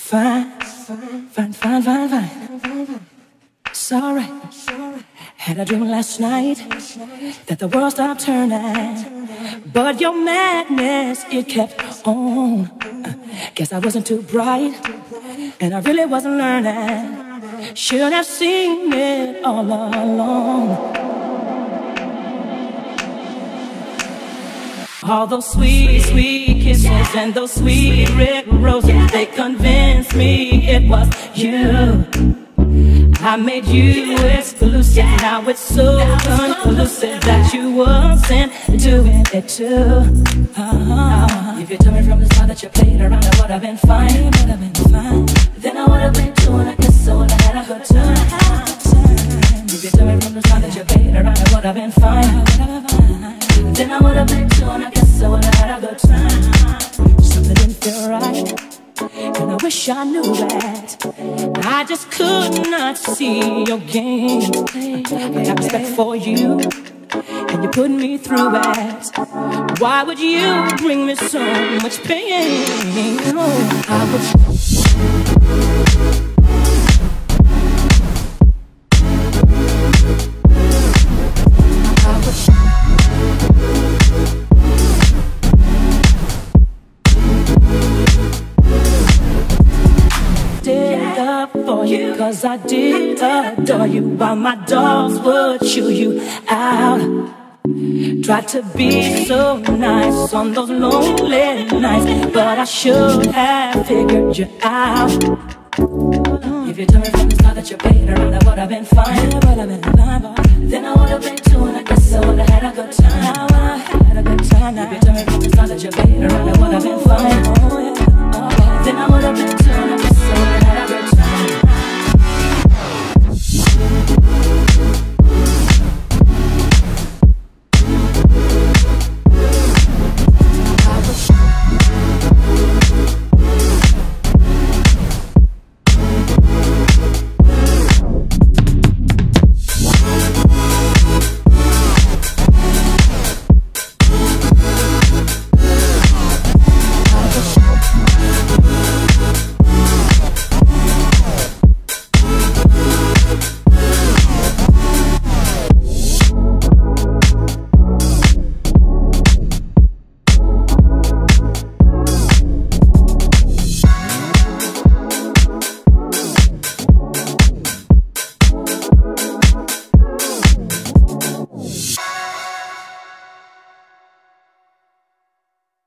Fine, fine, fine, fine, fine. It's alright. Had a dream last night that the world stopped turning, but your madness, it kept on. Guess I wasn't too bright, and I really wasn't learning. Should have seen it all along. All those sweet, sweet kisses and those sweet red roses, they convinced me it was you. I made you exclusive, now it's so conclusive that you wasn't doing it too. If you told me from the start that you played around, I would have been fine. Then I would have been doing a kiss, so I had a good time. If you told me from the start that you played around, I would have been fine. Then I would have been doing a kiss, so I had a good time. Something didn't feel right, and I wish I knew that. I just could not see your game. I have respect for you, and you put me through it. Why would you bring me so much pain? Oh, I would. Cause I did adore you, while my dogs would chew you out. Tried to be so nice on those lonely nights, but I should have figured you out. If you told me from the start that you played around, I would have been fine. Then I would have been doing a kiss, I would have had a good time. If you told me from the start that you played around, I would have been fine. Then I would have been